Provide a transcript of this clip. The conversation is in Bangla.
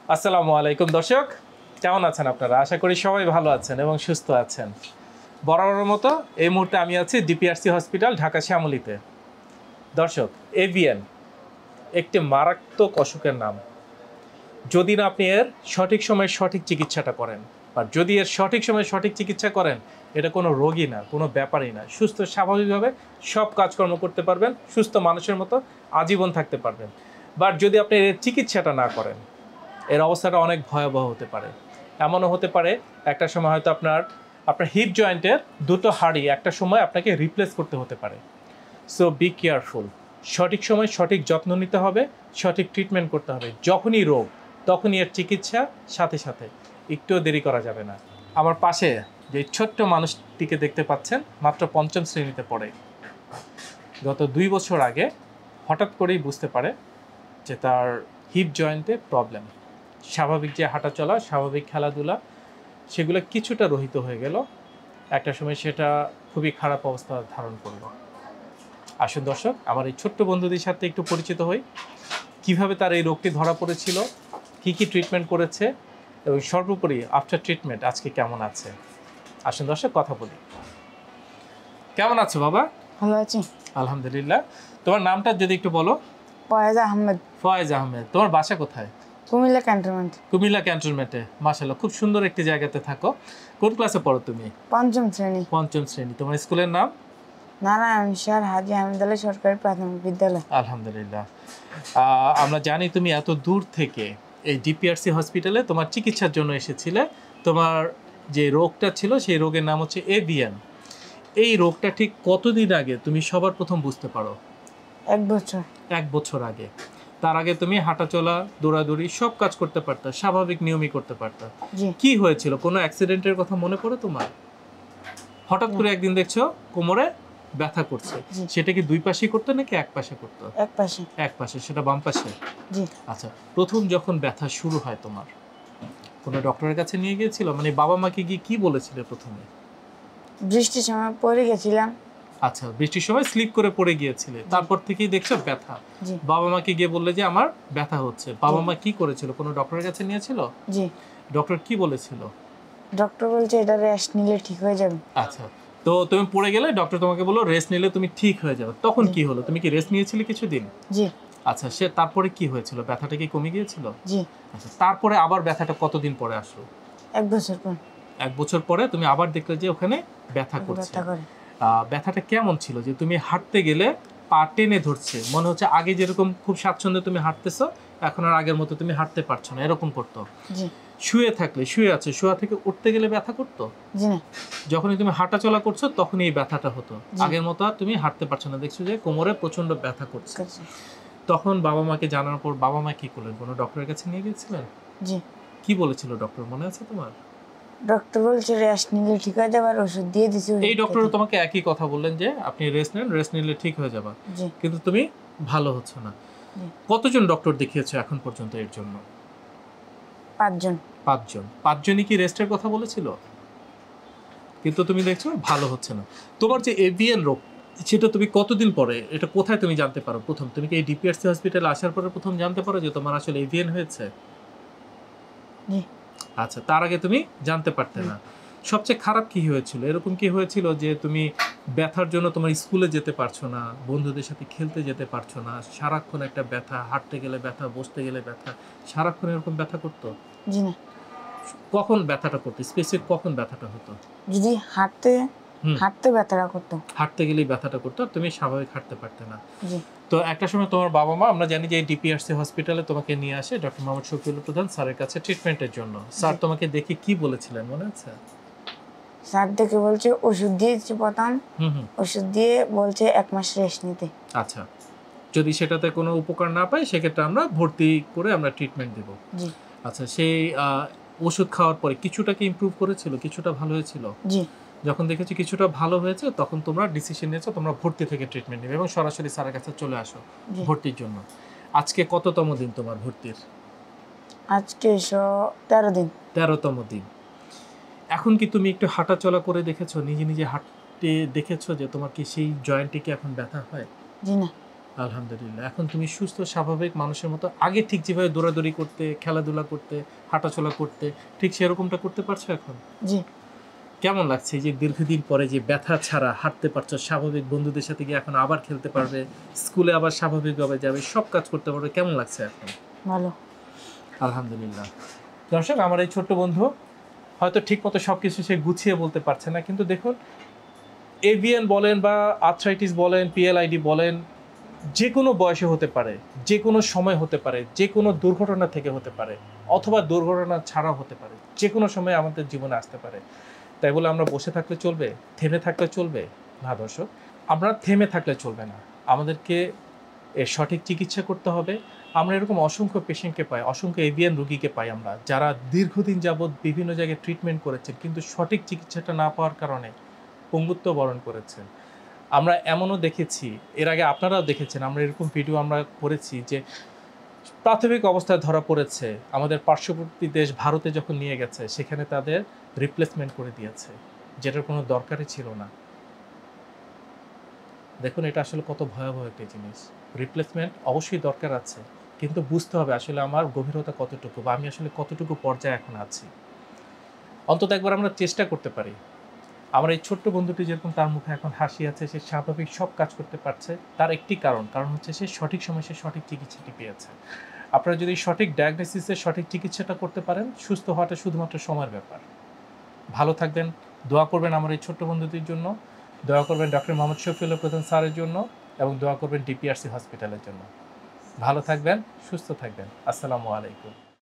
আসসালামু আলাইকুম দর্শক, কেমন আছেন আপনারা? আশা করি সবাই ভালো আছেন এবং সুস্থ আছেন। বরাবরের মতো এই মুহূর্তে আমি আছি ডিপিআরসি হসপিটাল, ঢাকা শ্যামলীতে। দর্শক, এভিএন একটি মারাত্মক অসুখের নাম। যদি না আপনি এর সঠিক সময়ে সঠিক চিকিৎসাটা করেন, বা যদি এর সঠিক সময়ে সঠিক চিকিৎসা করেন, এটা কোনো রোগই না, কোনো ব্যাপারই না। সুস্থ স্বাভাবিকভাবে সব কাজকর্ম করতে পারবেন, সুস্থ মানুষের মতো আজীবন থাকতে পারবেন। বাট যদি আপনি এর চিকিৎসাটা না করেন, এর অবস্থাটা অনেক ভয়াবহ হতে পারে। এমনও হতে পারে একটা সময় হয়তো আপনার হিপ জয়েন্টের দুটো হাড়ি একটা সময় আপনাকে রিপ্লেস করতে হতে পারে। So be careful. সঠিক সময় সঠিক যত্ন নিতে হবে, সঠিক ট্রিটমেন্ট করতে হবে। যখনই রোগ তখনই এর চিকিৎসা, সাথে সাথে একটুও দেরি করা যাবে না। আমার পাশে যে ছোট্ট মানুষটিকে দেখতে পাচ্ছেন, মাত্র ৫ম শ্রেণীতে পড়ে। গত ২ বছর আগে হঠাৎ করেই বুঝতে পারে যে তার হিপ জয়েন্টে প্রবলেম। স্বাভাবিক যে হাঁটা চলা, স্বাভাবিক খেলাধুলা, সেগুলো কিছুটা রহিত হয়ে গেল। একটা সময় সেটা খুবই খারাপ অবস্থা ধারণ করলো। আসুন দর্শক, আমার এই ছোট্ট বন্ধুদের সাথে একটু পরিচিত হই। কিভাবে তার এই রোগটি ধরা পড়েছিল, কি কি ট্রিটমেন্ট করেছে, এবং সর্বোপরি আফটার ট্রিটমেন্ট আজকে কেমন আছে। আসুন দর্শক, কথা বলি। কেমন আছো বাবা? ভালো আছি, আলহামদুলিল্লাহ। তোমার নামটা যদি একটু বলো। ফয়েজ আহমেদ। ফয়েজ আহমেদ। তোমার বাসা কোথায়? কুমিল্লা ক্যান্টনমেন্ট। কুমিল্লা ক্যান্টনমেন্টে। মাশাআল্লাহ, খুব সুন্দর একটি জায়গাতে থাকো। কোন ক্লাসে পড়ো তুমি? ৫ম শ্রেণী। ৫ম শ্রেণী। তোমার স্কুলের নাম? নারায়ণ শাহ হাজী হামিদ আলী সরকারি প্রাথমিক বিদ্যালয়। আলহামদুলিল্লাহ। আমরা জানি তুমি এত দূর থেকে এই ডিপিআরসি হসপিটালে তোমার চিকিৎসার জন্য এসেছিলে। তোমার যে রোগটা ছিল সেই রোগের নাম হচ্ছে এভিএন। এই রোগটা ঠিক কতদিন আগে তুমি সবার প্রথম বুঝতে পারো? ১ বছর। ১ বছর আগে। তার আগে তুমি হাঁটাচলা, দৌড়াদৌড়ি সব কাজ করতে পারতা, স্বাভাবিক নিয়মই করতে পারতা। জি। কি হয়েছিল? কোনো অ্যাক্সিডেন্টের কথা মনে পড়ে তোমার? হঠাৎ করে একদিন দেখছো কোমরে ব্যথা করছে। সেটা কি দুই পাশেই করতো নাকি এক পাশে করতো? এক পাশে। এক পাশে। সেটা বাম পাশে? জি। আচ্ছা, প্রথম যখন ব্যথা শুরু হয় তোমার, কোনো ডক্টরের কাছে নিয়ে গিয়েছিল? মানে বাবা মাকে গিয়ে কি বলেছিলে প্রথমে? বৃষ্টির সময় পড়ে গেছিলাম। আচ্ছা, বৃষ্টির সময় স্লিপ করে পড়ে গিয়েছিলে, তারপর থেকেই দেখছো ব্যথা। জি। বাবা মাকে গিয়ে বললে যে আমার ব্যথা হচ্ছে। বাবা মা কি করেছিল? কোনো ডক্টরের কাছে নিয়েছিল? জি। ডক্টর কি বলেছিল? ডক্টর বলছে এটা রেস্ট নিলে ঠিক হয়ে যাবে। আচ্ছা, তো তুমি পড়ে গেলে, ডক্টর তোমাকে বললো রেস্ট নিলে তুমি ঠিক হয়ে যাবে। তখন কি হলো? তুমি কি রেস্ট নিয়েছিলে কিছুদিন? জি। আচ্ছা, তারপরে কি হয়েছিল? ব্যথাটা কি কমে গিয়েছিল? জি। আচ্ছা, তারপরে আবার ব্যথাটা কতদিন পরে আসলো? ১ বছর পর। ১ বছর পরে তুমি আবার দেখলে যে ওখানে ব্যথা করছে। ব্যথা করে। ব্যথাটা কেমন ছিল? যে তুমি হাঁটতে গেলে পা টেনে ধরছে, মনে হচ্ছে আগে যেরকম খুব স্বাচ্ছন্দ্যে তুমি হাঁটতেছো, এখন আর আগের মতো তুমি হাঁটতে পারছো না, এরকম করতো? জি। শুয়ে থাকলে, শুয়ে আছে, শোয়া থেকে উঠতে গেলে ব্যথা করতো? জি না। যখনই তুমি হাঁটা চলা করছো তখনই এই ব্যথাটা হতো। আগের মতো আর তুমি হাঁটতে পারছো না, দেখছো যে কোমরে প্রচন্ড ব্যথা করছে। তখন বাবা মাকে জানার পর বাবা মা কি করলেন? কোনো ডক্টরের কাছে নিয়ে গিয়েছিলেন? জি। কি বলেছিল ডক্টর, মনে আছে তোমার? ডক্টর বলছে রেস্ট নিলে ঠিক হয়ে যাবে, আর ওষুধ দিয়ে দিছে। এই ডক্টরও তোমাকে একই কথা বললেন যে আপনি রেস্ট নেন, রেস্ট নিলে ঠিক হয়ে যাবে। জি। কিন্তু তুমি ভালো হচ্ছে না। কতজন ডক্টর দেখিয়েছো এখন পর্যন্ত এর জন্য? ৫ জন। ৫ জন। ৫ জনই কি রেস্টের কথা বলেছিল? কিন্তু তুমি দেখছো ভালো হচ্ছে না। তোমার যে এভিএন রোগ, সেটা তুমি কতদিন পরে, এটা কোথায় তুমি জানতে পারো প্রথম? তুমি কি এই ডিপিআরসি হসপিটালে আসার পরে প্রথম জানতে পারো যে তোমার আসলে এভিএন হয়েছে? জি। আচ্ছা, তার আগে তুমি জানতে পারতে না। সবচেয়ে খারাপ কি হয়েছিল? এরকম কি হয়েছিল যে তুমি ব্যথার জন্য তোমার স্কুলে যেতে পারছো না, বন্ধুদের সাথে খেলতে যেতে পারছো না, সারাক্ষণ একটা ব্যথা, হাঁটতে গেলে ব্যথা, বসতে গেলে ব্যথা, সারাক্ষণ এরকম ব্যথা করতো? জি না। কখন ব্যথাটা করতো? স্পেসিফিক কখন ব্যথাটা হতো? যদি হাঁটতে ব্যথাটা করতো। হাঁটতে গেলেই ব্যথাটা করতো, তুমি স্বাভাবিক হাঁটতে পারতে না। জি। তো একটা সময় তোমার বাবা মা, আমরা জানি যে এই ডিপিআরসি হসপিটালে তোমাকে নিয়ে আসে ডক্টর মোহাম্মদ শফিউল প্রধান স্যারের কাছে ট্রিটমেন্টের জন্য। স্যার তোমাকে দেখে কি বলেছিলেন মনে আছে? স্যার দেখে বলছে ওষুধ দিয়েছে প্রথম। ওষুধ দিয়ে বলছে ১ মাস রেস্ট নিতে। আচ্ছা, যদি সেটাতে কোনো উপকার না পাই সেক্ষেত্রে আমরা ভর্তি করে আমরা ট্রিটমেন্ট দেব। জি। আচ্ছা, সেই ওষুধ খাওয়ার পরে কিছুটা কি ইমপ্রুভ করেছিল? কিছুটা ভালো হয়েছিল? জি। যখন দেখেছি কিছুটা ভালো হয়েছে, তখন তোমরা ডিসিশন নিয়েছো তোমরা ভর্তি থেকে ট্রিটমেন্ট নেবে এবং সরাসরি স্যারের কাছে চলে আসো ভর্তির জন্য। আজকে কততম দিন তোমার ভর্তির? আজকে ১৩ দিন। ১৩তম দিন। এখন কি তুমি একটু হাঁটা চলা করে দেখেছো, নিজে নিজে হাঁটতে দেখেছো যে তোমার কি সেই জয়েন্টে কি এখন ব্যথা হয়? জি না। আলহামদুলিল্লাহ, এখন তুমি সুস্থ স্বাভাবিক মানুষের মতো আগে ঠিক যেভাবে দৌড়াদৌড়ি করতে, খেলাধুলা করতে, হাঁটাচলা করতে, ঠিক সেরকমটা করতে পারছো এখন? জি। কেমন লাগছে এই যে দীর্ঘদিন পরে যে ব্যথা ছাড়া হাঁটতে পারছো, স্বাভাবিক বন্ধুদের সাথে গিয়ে এখন আবার খেলতে পারবে, স্কুলে আবার স্বাভাবিকভাবে যাবে, সব কাজ করতে পারবে, কেমন লাগছে এখন? ভালো। আলহামদুলিল্লাহ। দর্শক, আমার এই ছোট্ট বন্ধু হয়তো ঠিকমতো সব কিছু সে গুছিয়ে বলতে পারছে না, কিন্তু দেখুন, এভিএন বলেন বা আর্থ্রাইটিস বলেন, পিএলআইডি বলেন, যে কোনো বয়সে হতে পারে, যে কোনো সময় হতে পারে, যে কোনো দুর্ঘটনা থেকে হতে পারে, অথবা দুর্ঘটনা ছাড়াও হতে পারে, যে কোনো সময় আমাদের জীবনে আসতে পারে। তাই বলে আমরা বসে থাকলে চলবে, থেমে থাকলে চলবে না দর্শক? আমরা থেমে থাকলে চলবে না, আমাদেরকে এর সঠিক চিকিৎসা করতে হবে। আমরা এরকম অসংখ্য পেশেন্টকে পাই, অসংখ্য এভিয়ান রোগীকে পাই আমরা, যারা দীর্ঘদিন যাবৎ বিভিন্ন জায়গায় ট্রিটমেন্ট করেছেন, কিন্তু সঠিক চিকিৎসাটা না পাওয়ার কারণে পঙ্গুত্ব বরণ করেছেন। আমরা এমনও দেখেছি, এর আগে আপনারাও দেখেছেন, আমরা এরকম ভিডিও আমরা করেছি যে প্রাথমিক অবস্থায় ধরা পড়েছে, আমাদের পার্শ্ববর্তী দেশ ভারতে যখন নিয়ে গেছে, সেখানে তাদের রিপ্লেসমেন্ট করে দিয়েছে, যেটার কোনো দরকারই ছিল না। দেখুন, এটা আসলে কত ভয়াবহ একটা জিনিস। রিপ্লেসমেন্ট অবশ্যই দরকার আছে, কিন্তু বুঝতে হবে আসলে আমার গভীরতা কতটুকু, বা আমি আসলে কতটুকু পর্যায়ে এখন আছি। অন্তত একবার আমরা চেষ্টা করতে পারি। আমার এই ছোট্ট বন্ধুটি যেরকম, তার মুখে এখন হাসি আছে, সে স্বাভাবিক সব কাজ করতে পারছে, তার একটি কারণ হচ্ছে সে সঠিক সময় সে সঠিক চিকিৎসাটি পেয়েছে। আপনারা যদি সঠিক ডায়াগনোসিসে সঠিক চিকিৎসাটা করতে পারেন, সুস্থ হওয়াটা শুধুমাত্র সময়ের ব্যাপার। ভালো থাকবেন, দোয়া করবেন আমার এই ছোট্ট বন্ধুটির জন্য, দোয়া করবেন ডক্টর মোহাম্মদ শফিউল্লাহ প্রধান স্যারের জন্য, এবং দোয়া করবেন ডিপিআরসি হসপিটালের জন্য। ভালো থাকবেন, সুস্থ থাকবেন। আসসালামু আলাইকুম।